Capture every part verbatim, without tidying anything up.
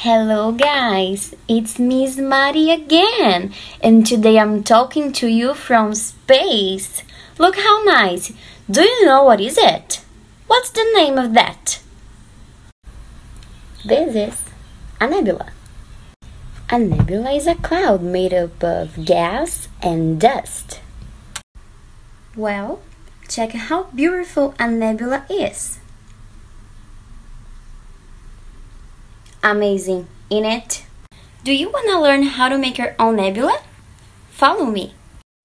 Hello guys, it's Miss Mari again, and today I'm talking to you from space. Look how nice. Do you know what is it? What's the name of that? This is a nebula. A nebula is a cloud made up of gas and dust. Well, check how beautiful a nebula is. Amazing, isn't it? Do you want to learn how to make your own nebula? Follow me.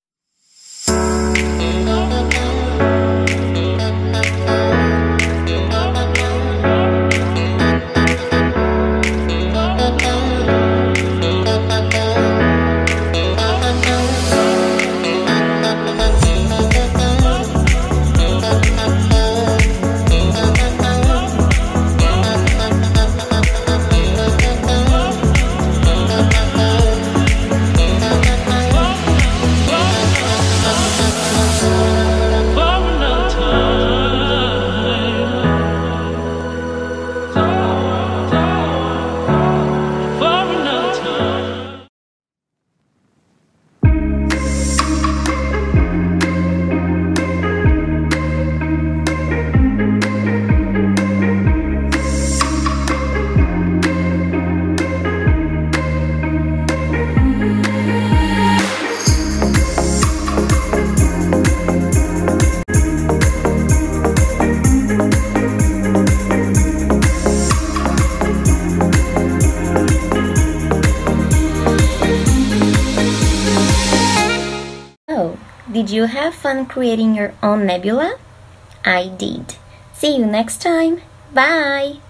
Did you have fun creating your own nebula? I did. See you next time. Bye!